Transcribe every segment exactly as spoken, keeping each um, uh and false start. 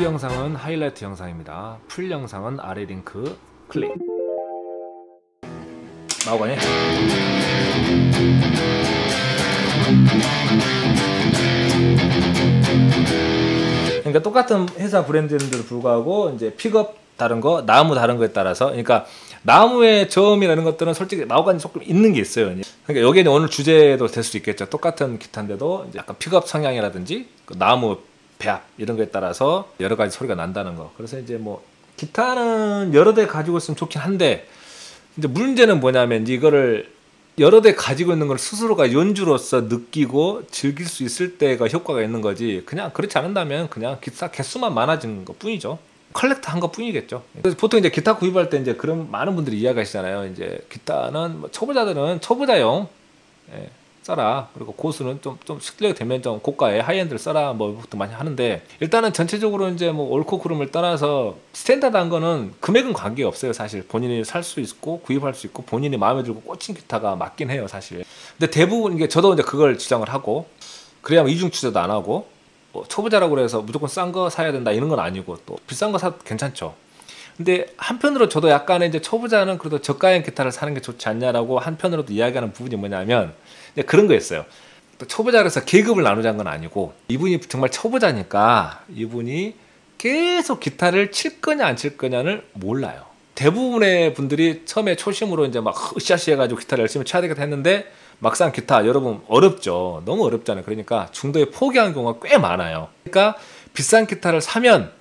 이 영상은 하이라이트 영상입니다. 풀 영상은 아래 링크 클릭. 나오거니? 그러니까 똑같은 회사 브랜드인데도 불구하고 이제 픽업 다른 거, 나무 다른 거에 따라서, 그러니까 나무의 저음이라는 것들은 솔직히 나오가 조금 있는 게 있어요. 그러니까 여기는 오늘 주제도 될 수 있겠죠. 똑같은 기타인데도 이제 약간 픽업 성향이라든지 그 나무 배합 이런 거에 따라서 여러 가지 소리가 난다는 거. 그래서 이제 뭐 기타는 여러 대 가지고 있으면 좋긴 한데, 이제 문제는 뭐냐면 이거를 여러 대 가지고 있는 걸 스스로가 연주로서 느끼고 즐길 수 있을 때가 효과가 있는 거지, 그냥 그렇지 않는다면 그냥 기타 개수만 많아지는 것 뿐이죠. 컬렉터 한 것 뿐이겠죠. 그래서 보통 이제 기타 구입할 때 이제 그런 많은 분들이 이야기하시잖아요. 이제 기타는 뭐 초보자들은 초보자용 예, 써라. 그리고 고수는 좀, 좀 실력이 되면 좀 고가의 하이엔드를 써라. 뭐, 부터 많이 하는데, 일단은 전체적으로 이제 뭐 옳고 그름을 떠나서 스탠다드한 거는 금액은 관계 없어요. 사실 본인이 살 수 있고 구입할 수 있고 본인이 마음에 들고 꽂힌 기타가 맞긴 해요. 사실. 근데 대부분 이게 저도 이제 그걸 주장을 하고, 그래야 이중 투자도 안 하고, 뭐 초보자라고 해서 무조건 싼 거 사야 된다 이런 건 아니고, 또 비싼 거 사도 괜찮죠. 근데 한편으로 저도 약간의 이제 초보자는 그래도 저가형 기타를 사는 게 좋지 않냐라고 한편으로도 이야기하는 부분이 뭐냐면, 이제 그런 거였어요. 또 초보자라서 계급을 나누자는 건 아니고, 이분이 정말 초보자니까 이분이 계속 기타를 칠 거냐 안 칠 거냐를 몰라요. 대부분의 분들이 처음에 초심으로 이제 막 으쌰으쌰 해가지고 기타를 열심히 쳐야 되겠다 했는데, 막상 기타 여러분 어렵죠. 너무 어렵잖아요. 그러니까 중도에 포기하는 경우가 꽤 많아요. 그러니까 비싼 기타를 사면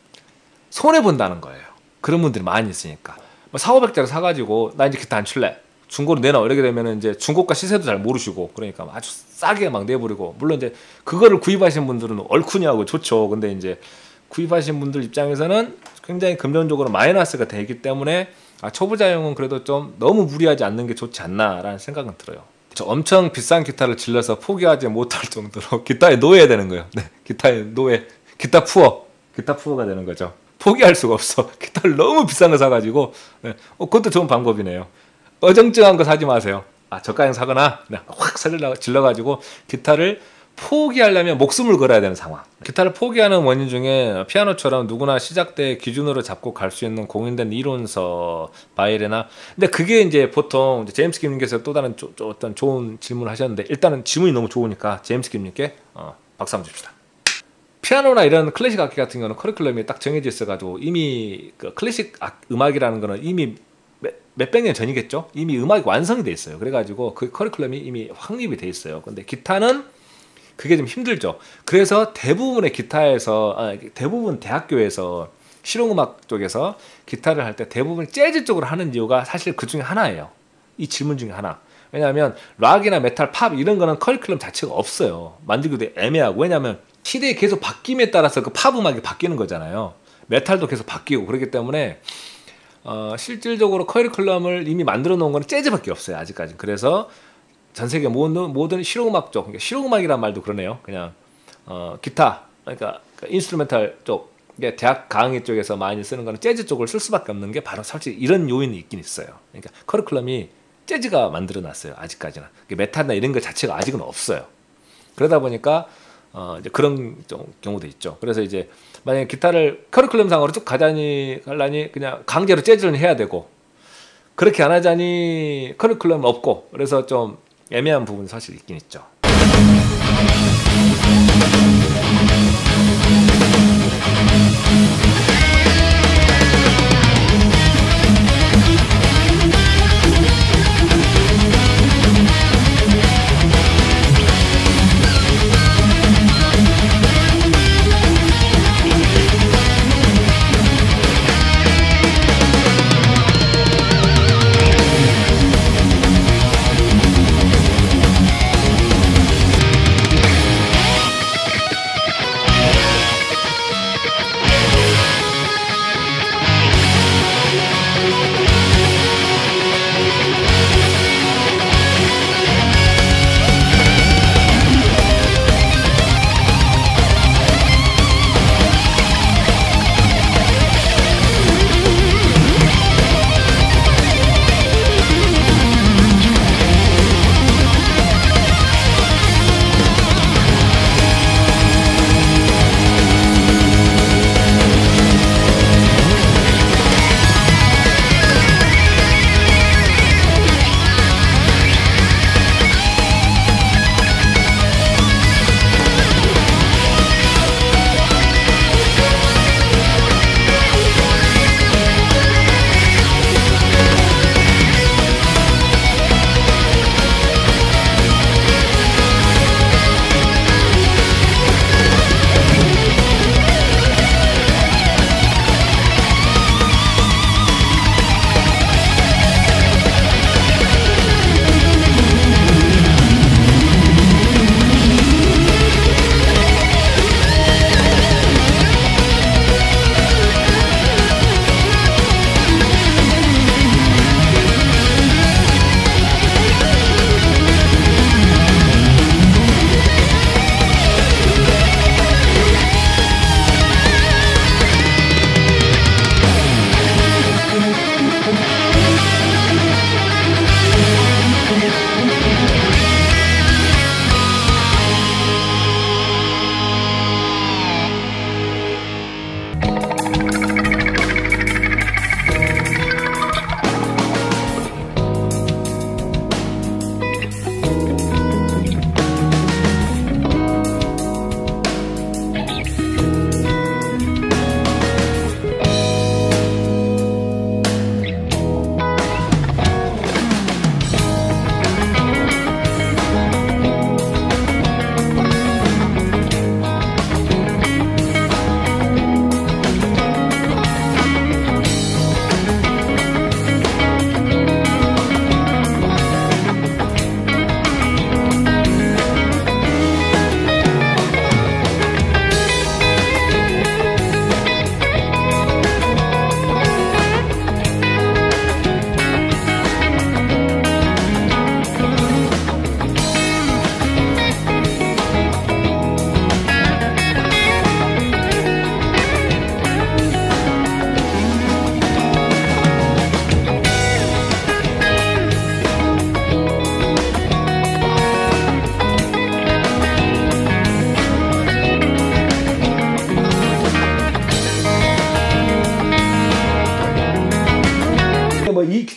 손해 본다는 거예요. 그런 분들이 많이 있으니까. 뭐 사오백짜리 사가지고 나 이제 기타 안 칠래, 중고로 내놔 이렇게 되면 이제 중고가 시세도 잘 모르시고, 그러니까 아주 싸게 막 내버리고, 물론 이제 그거를 구입하신 분들은 얼큰이하고 좋죠. 근데 이제 구입하신 분들 입장에서는 굉장히 금전적으로 마이너스가 되기 때문에, 아, 초보자용은 그래도 좀 너무 무리하지 않는 게 좋지 않나라는 생각은 들어요. 저 엄청 비싼 기타를 질러서 포기하지 못할 정도로 기타에 놓여야 되는 거예요. 네, 기타에 놓여, 기타 푸어, 기타 푸어가 되는 거죠. 포기할 수가 없어. 기타를 너무 비싼 거 사가지고. 네. 어, 그것도 좋은 방법이네요. 어정쩡한 거 사지 마세요. 아, 저가형 사거나 네, 확 질러가지고 기타를 포기하려면 목숨을 걸어야 되는 상황. 기타를 포기하는 원인 중에 피아노처럼 누구나 시작 때 기준으로 잡고 갈 수 있는 공인된 이론서, 바이에르나. 근데 그게 이제 보통 이제 제임스 김님께서 또 다른 조, 조, 어떤 좋은 질문을 하셨는데, 일단은 질문이 너무 좋으니까 제임스 김님께 어, 박수 한번 줍시다. 피아노나 이런 클래식 악기 같은 경우는 커리큘럼이 딱 정해져 있어가지고, 이미 그 클래식 악, 음악이라는 거는 이미 몇백 년 전이겠죠? 이미 음악이 완성이 돼 있어요. 그래가지고 그 커리큘럼이 이미 확립이 돼 있어요. 근데 기타는 그게 좀 힘들죠. 그래서 대부분의 기타에서, 아, 대부분 대학교에서 실용음악 쪽에서 기타를 할 때 대부분 재즈 쪽으로 하는 이유가 사실 그 중에 하나예요. 이 질문 중에 하나. 왜냐하면 락이나 메탈, 팝 이런 거는 커리큘럼 자체가 없어요. 만들기도 애매하고. 왜냐하면 시대에 계속 바뀜에 따라서 그 팝 음악이 바뀌는 거잖아요. 메탈도 계속 바뀌고. 그렇기 때문에 어, 실질적으로 커리큘럼을 이미 만들어 놓은 건 재즈밖에 없어요. 아직까지. 그래서 전 세계 모든, 모든 실용음악 쪽, 그러니까 실용음악이란 말도 그러네요. 그냥 어, 기타, 그러니까 인스트루멘탈 쪽, 대학 강의 쪽에서 많이 쓰는 거는 재즈 쪽을 쓸 수밖에 없는 게 바로 솔직히 이런 요인이 있긴 있어요. 그러니까 커리큘럼이 재즈가 만들어 놨어요. 아직까지는. 메탈이나 이런 것 자체가 아직은 없어요. 그러다 보니까 어, 이제 그런 좀 경우도 있죠. 그래서 이제 만약에 기타를 커리큘럼상으로 쭉 가자니 가려니 그냥 강제로 재즈를 해야 되고, 그렇게 안 하자니 커리큘럼 없고, 그래서 좀 애매한 부분이 사실 있긴 있죠.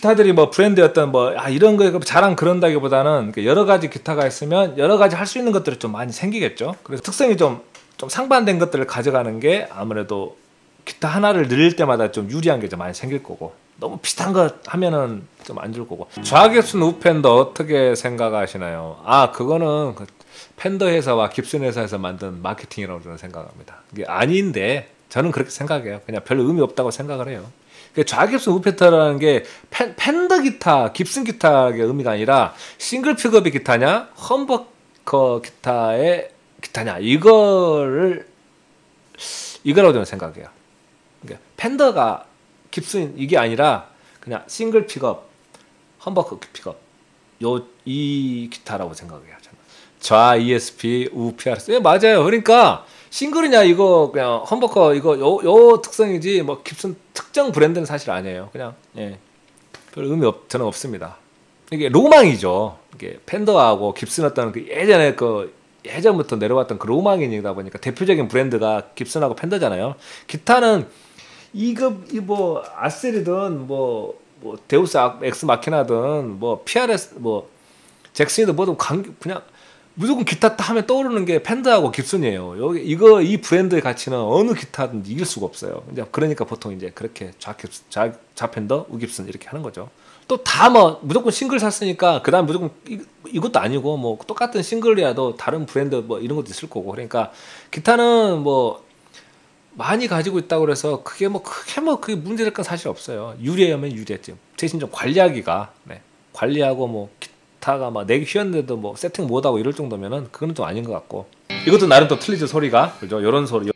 기타들이 뭐 브랜드의 어떤 뭐 아 이런 거에 자랑 그런다기보다는 여러 가지 기타가 있으면 여러 가지 할 수 있는 것들이 좀 많이 생기겠죠. 그래서 특성이 좀 좀 상반된 것들을 가져가는 게 아무래도 기타 하나를 늘릴 때마다 좀 유리한 게 좀 많이 생길 거고, 너무 비슷한 거 하면은 좀 안 줄 거고. 좌깁슨 우펜더 어떻게 생각하시나요? 아, 그거는 그 펜더 회사와 깁슨 회사에서 만든 마케팅이라고 저는 생각합니다. 이게 아닌데 저는 그렇게 생각해요. 그냥 별 의미 없다고 생각을 해요. 좌깁슨 우펜더라는 게 펜, 펜더 기타, 깁슨 기타의 의미가 아니라 싱글 픽업의 기타냐, 험버커 기타의 기타냐, 이거를 이거라고 저는 생각해요. 그러니까 펜더가 깁슨 이게 아니라 그냥 싱글 픽업, 험버커 픽업, 요 이 기타라고 생각해요. 저는. 좌 이에스피, 우 피아르에스. 예, 맞아요. 그러니까 싱글이냐 이거 그냥 험버커 이거 요, 요 특성이지 뭐 깁슨 특정 브랜드는 사실 아니에요. 그냥 예, 별 의미 없 저는 없습니다. 이게 로망이죠. 이게 펜더하고 깁슨 어떤 그 예전에 그 예전부터 내려왔던 그 로망이다 보니까 대표적인 브랜드가 깁슨하고 펜더잖아요. 기타는 이거 뭐 아셀이든 뭐, 뭐 데우스 엑스 마키나든 뭐 피아르에스 뭐 잭슨이든 뭐든 그냥 무조건 기타 하면 떠오르는 게 펜더하고 깁슨이에요. 여기 이거 이 브랜드의 가치는 어느 기타든 이길 수가 없어요. 이제 그러니까 보통 이제 그렇게 좌깁슨, 좌, 좌펜더, 우깁슨 이렇게 하는 거죠. 또 다 뭐 무조건 싱글 샀으니까 그다음 무조건 이, 이것도 아니고 뭐 똑같은 싱글이라도 다른 브랜드 뭐 이런 것도 있을 거고. 그러니까 기타는 뭐 많이 가지고 있다고 그래서 그게 뭐 크게 뭐 그게 문제될 건 사실 없어요. 유리하면 유리했죠. 대신 좀 관리하기가 네. 관리하고 뭐 기타가 막 내기 쉬웠는데도 뭐 세팅 못하고 이럴 정도면은 그건 좀 아닌 것 같고. 이것도 나름 또 틀리죠, 소리가. 그죠? 요런 소리.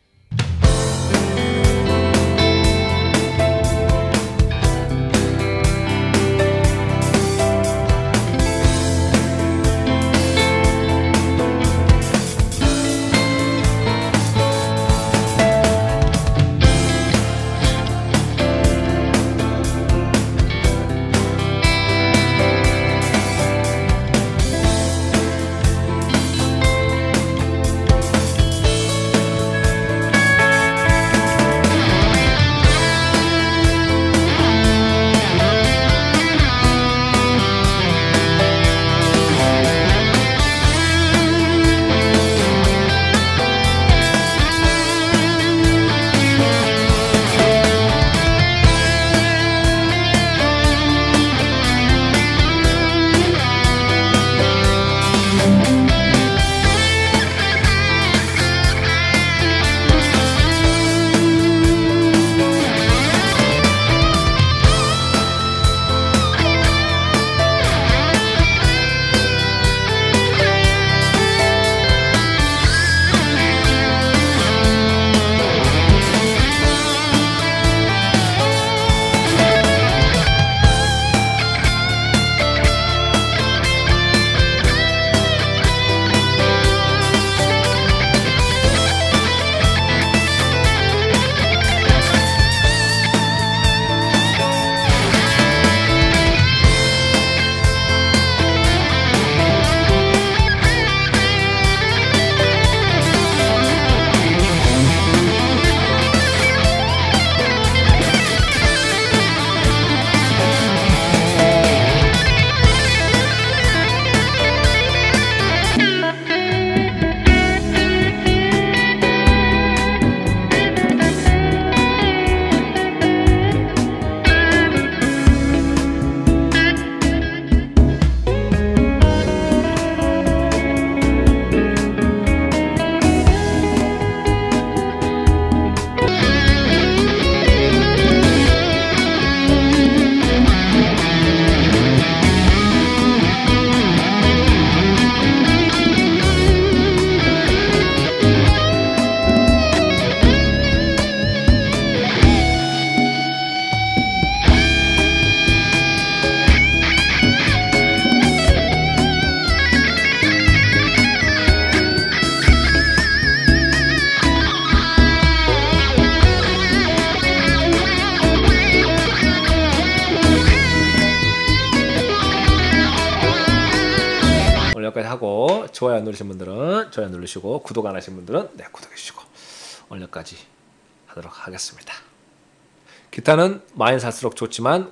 여기까지 하고 좋아요 안 누르신 분들은 좋아요 누르시고 구독 안 하신 분들은 네 구독해 주시고 오늘 여기까지 하도록 하겠습니다. 기타는 많이 살수록 좋지만 꼭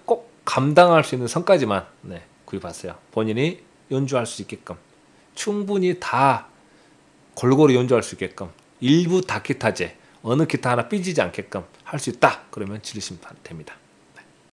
감당할 수 있는 선까지만 네, 구입하세요. 본인이 연주할 수 있게끔 충분히 다 골고루 연주할 수 있게끔 일부 다 기타제 어느 기타 하나 삐지지 않게끔 할 수 있다. 그러면 지르시면 됩니다.